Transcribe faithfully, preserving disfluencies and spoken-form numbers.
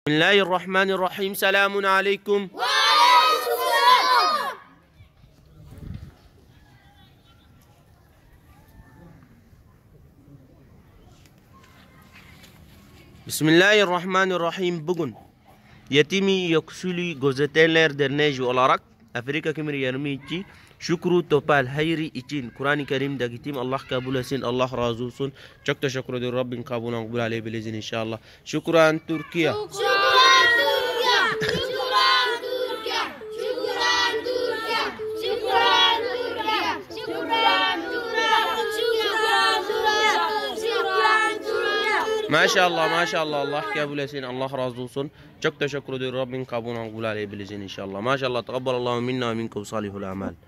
بسم الله الرحمن الرحيم. سلام عليكم. وعليكم السلام. بسم الله الرحمن الرحيم. بقول يتيمي يكسلي جوزتيلر درنيج ولا أفريقيا كمري يرميتي شكرو توبال هيري إتين قرآن كريم دقيتيم الله كابولا سين الله رازوسون شكرا شكرا دي رب كابولا نقبل عليه بلزين إن شاء الله. شكرا تركيا. شكرا تركيا. شكرا تركيا. شكرا تركيا. شكرا تركيا. شكرا تركيا. ما شاء الله ما شاء الله الله كابولا سين الله رازوسون شكرا شكرا دي رب كابولا نقبل عليه بلزين إن شاء الله. ما شاء الله تقبل الله منا ومنكم صالح الأعمال.